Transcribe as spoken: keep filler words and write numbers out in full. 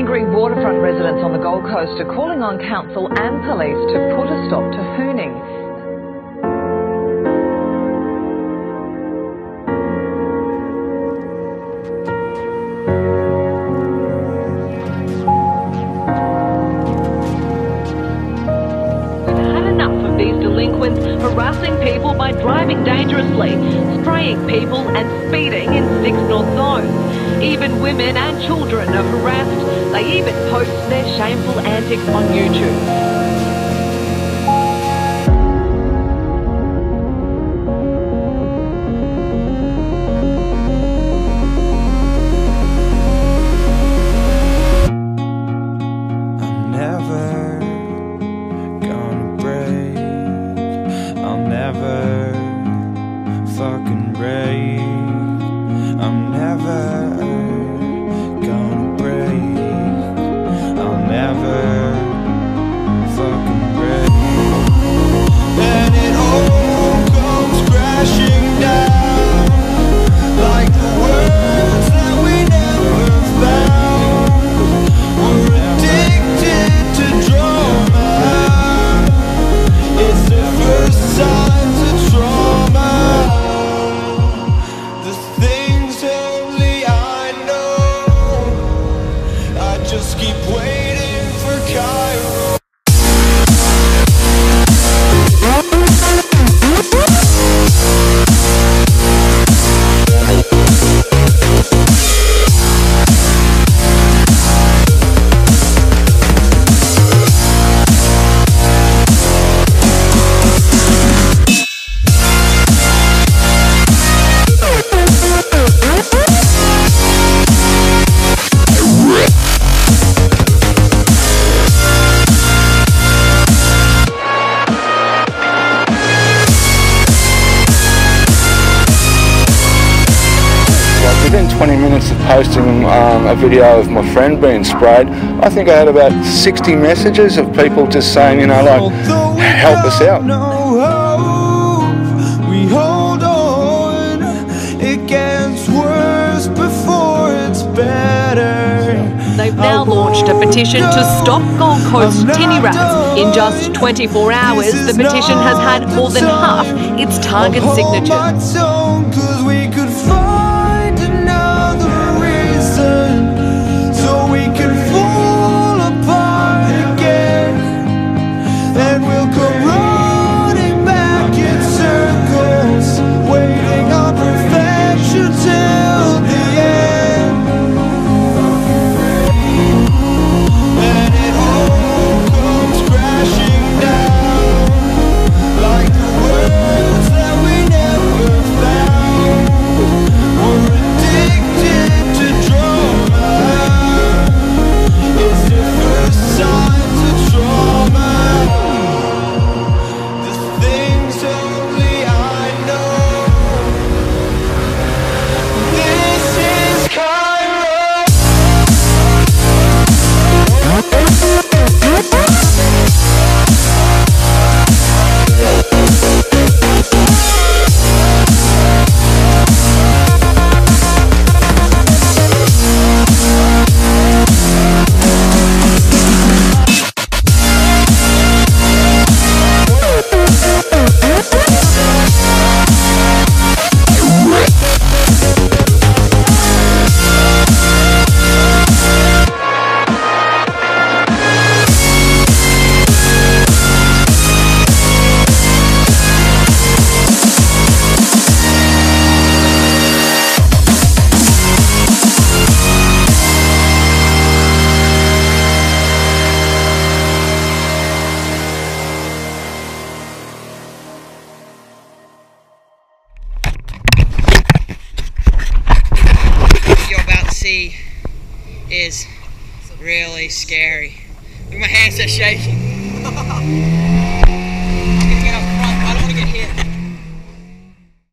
Angry waterfront residents on the Gold Coast are calling on council and police to put a stop to hooning. We've had enough of these delinquents harassing people by driving dangerously, spraying people and speeding in six North zones. Even women and children are harassed. They even post their shameful antics on YouTube. Fucking break. I'm never gonna break. I'll never fucking break. And it all comes crashing down like the words that we never found. We're addicted to drama. It's the first sign to trauma. Just keep waiting for Cairo. Within twenty minutes of posting um, a video of my friend being sprayed, I think I had about sixty messages of people just saying, you know, like, help us out. We hold on, it gets worse before it's better. They've now launched a petition to stop Gold Coast tinny rats. In just twenty-four hours, the petition has had more than half its target signatures. See is really scary. My hands are shaking.